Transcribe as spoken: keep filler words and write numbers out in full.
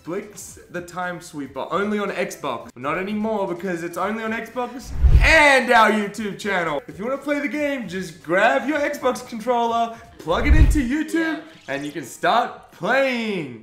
Blinx the Time Sweeper, only on Xbox. Not anymore because it's only on Xbox and our YouTube channel. If you want to play the game, just grab your Xbox controller, plug it into YouTube, yeah. and you can start playing.